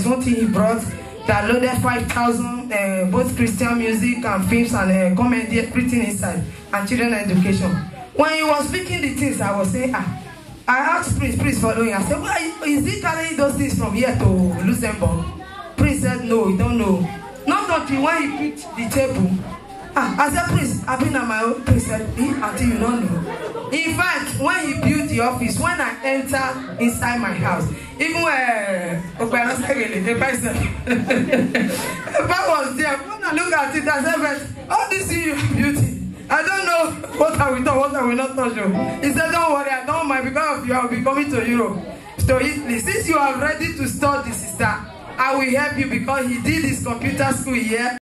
own thing he brought. Downloaded 5,000 both Christian music and films and comedy, everything inside, and children education. When he was speaking the things, I was saying, I asked Prince following. I said, why is he carrying those things from here to Luxembourg? Prince said, no, he don't know. Not until when he picked the table. I said, Prince, I've been at my own. Prince said, until you don't know. In fact, when he built the office, when I enter inside my house, even when the person was there, when I look at it, I said, but all this is your beauty. I don't know what I will touch, what I will not touch you. He said, don't worry, I don't mind because of you, I will be coming to Europe, to Italy. Since you are ready to study, sister, I will help you because he did his computer school here.